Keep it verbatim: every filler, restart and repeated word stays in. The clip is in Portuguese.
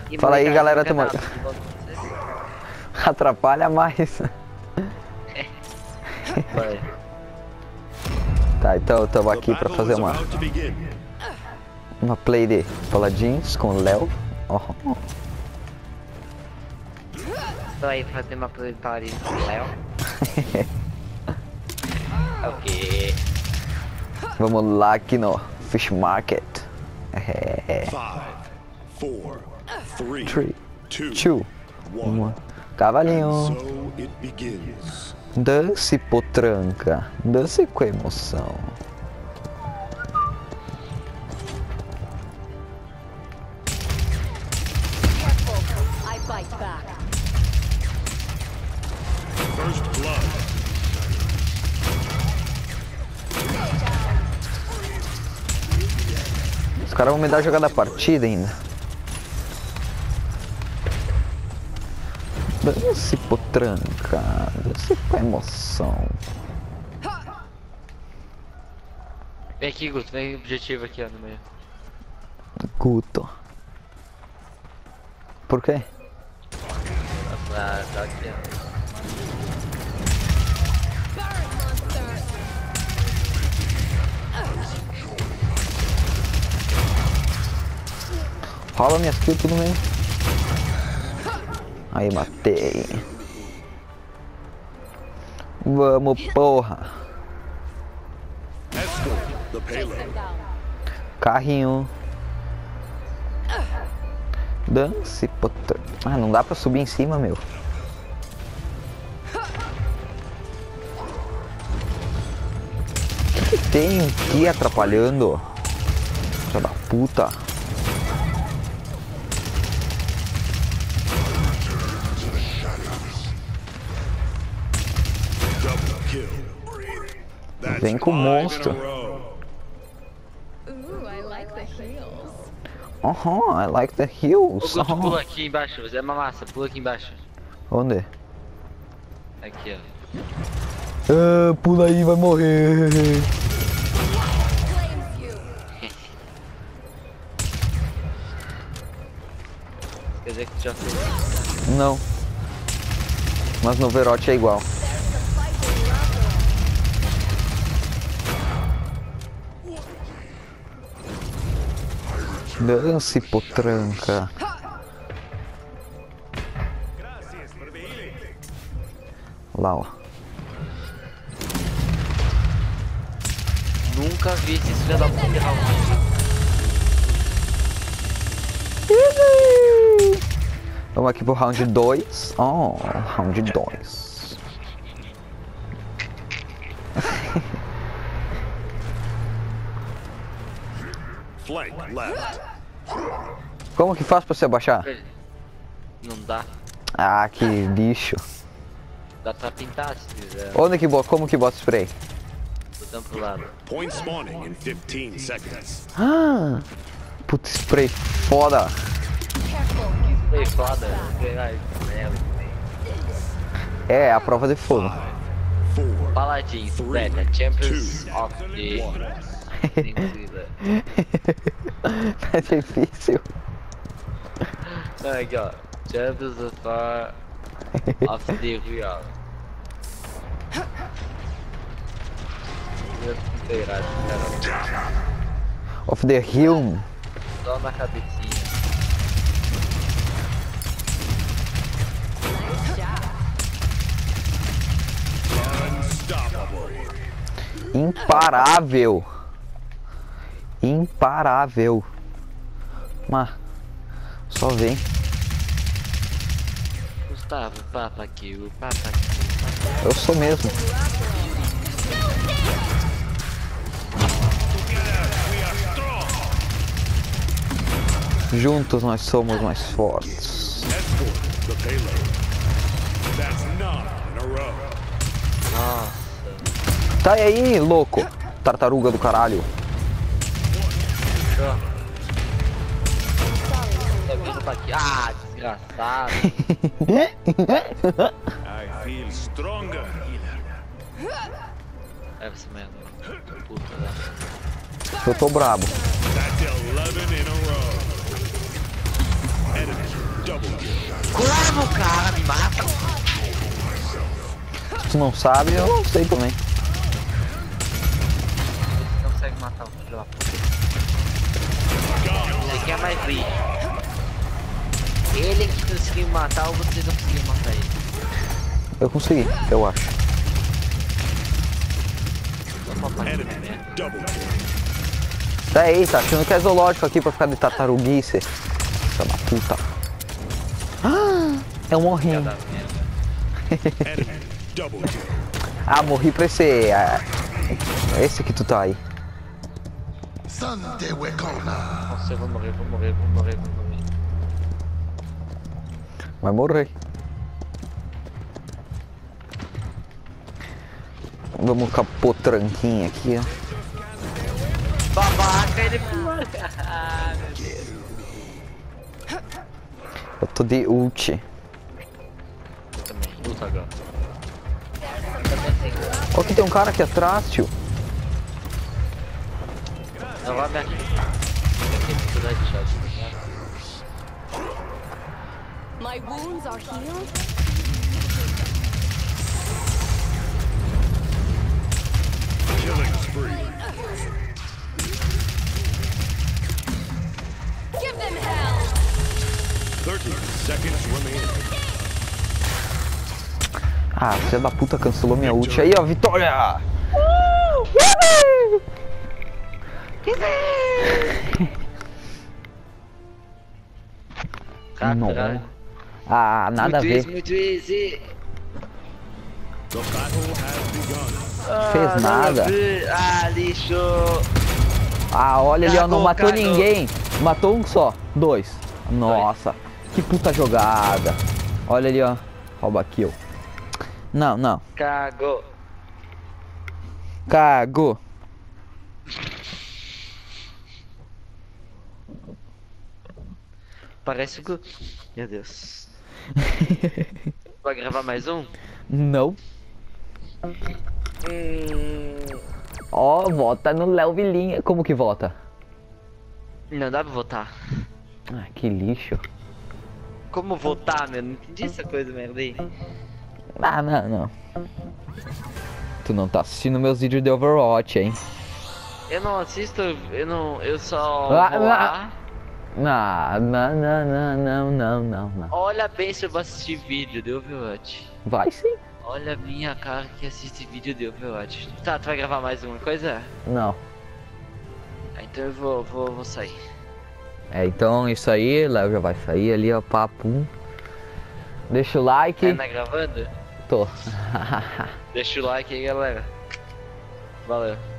E Fala aí, galera, tamo... nada, Atrapalha mais. Vai. Tá, então eu tava aqui pra fazer uma uma play de Paladins com o Léo. Oh. Tô aí fazer uma play com o Léo. Ok. Vamos lá aqui no Fish Market. É. Five, four, three, Three, two, two, one. one. Cavalinho. So it begins. Dance potranca. Dance com emoção. I bite back. First blood. Os caras vão me dar a jogada da partida ainda. Dance potranca. Dance com emoção. Vem aqui, Guto, vem objetivo aqui, ó, no meio. Guto. Por quê? Ah, tá aqui, ó. Rola minhas kills tudo mesmo. Aí, matei. Vamos, porra. Escort the payload. Carrinho. Dance potranca. Ah, não dá pra subir em cima, meu. O que, que tem aqui atrapalhando? Filha da puta. Double kill. That's Vem com o five in a monstro. row. Ooh, I like the heels. Aham, I like the Ô, hills. Guto, Aham. pula aqui embaixo, você é uma massa, pula aqui embaixo. Onde? Aqui, ó. Ah, pula aí, vai morrer. Claims you. Quer dizer que tu já fez. Não. Mas no Overwatch é igual. Dance potranca. Lá, ó. Nunca vi esse filho da puta errar um. Vamos aqui pro round dois. Oh, round dois. Flank left. Como que faz pra você abaixar? Não dá. Ah, que lixo. Dá pra pintar se quiser. Onde que bota? Como que bota spray? Botando pro lado. Point spawning in fifteen seconds. Ah, puta spray foda. Foi foda. Ai, merda. É, a prova de fogo. Four, Paladins, velho. Champions of the... Nem precisa. É difícil. Não, aqui, ó. Champions of the... of the real. Eu tô inteirado, cara. Of the Hill. Só na cabecinha. unstoppable. Imparável. Imparável. Mas só vem. Gustavo, papa aqui, o papa aqui. Eu sou mesmo. Juntos nós somos mais fortes. Escort the payload. That's nine in a row. Nossa. Tá aí, louco. Tartaruga do caralho. Ó. Tá vindo pra aqui. Ah, desgraçado. I feel stronger. É você mesmo. Puta, né? Eu tô brabo. That's eleven in a row. Enemy Double kill. Como, cara? Me mata. Se tu não sabe, eu não sei também. Você não consegue matar o filho da puta. Você quer mais brilho. Ele que conseguiu matar ou vocês não conseguiram matar ele? Eu consegui, eu acho. Enemy double kill. Tá aí, tá achando que é zoológico aqui pra ficar de tartaruguice. Filha da puta. Ah, eu morri. Enemy double kill. Ah, morri pra esse... É, esse que tu tá aí. Nossa, eu vou morrer, vou morrer, vou morrer, vou morrer. Vai morrer. Vamos com a potranquinha aqui, ó. Babaca, ele pula. Ah, meu Deus. Eu tô de ult. Eu também, luta agora. Ó, que tem um cara aqui atrás, tio. Eu vou abrir aqui. Aqui, tudo aí, chat. My wounds are healed. Killing spree. Give them hell. thirty seconds remaining. Ah, filha da puta cancelou minha ult. Aí, ó, vitória! Caralho. Ah, nada a Muito ver. easy, muito easy. The battle has begun. Fez Ah, nada. Ah, lixo. Ah, olha ali, ó, não Cagou, matou cagou. ninguém. Matou um só. Dois. Nossa, que puta jogada. Olha ali, ó. Rouba kill. Não, não. Cagou. Cagou. Parece que... Meu Deus. Vai gravar mais um? Não. Hum... Ó, vota no Léo Vilinha. Como que vota? Não dá pra votar. Ah, que lixo. Como votar, meu? Não entendi essa coisa, merda aí. Ah, não, não. Tu não tá assistindo meus vídeos de Overwatch, hein? Eu não assisto, eu não... Eu só... Ah, vou não. lá. Não, não, não, não, não, não, não, não. Olha bem se eu vou assistir vídeo de Overwatch. Vai sim. Olha a minha cara que assiste vídeo de Overwatch. Tá, tu vai gravar mais uma coisa? Não. Ah, então eu vou, vou, vou sair. É, então isso aí, Léo já vai sair ali, ó, papo. Deixa o like. Ainda gravando? Tô. Deixa o like aí, galera. Valeu.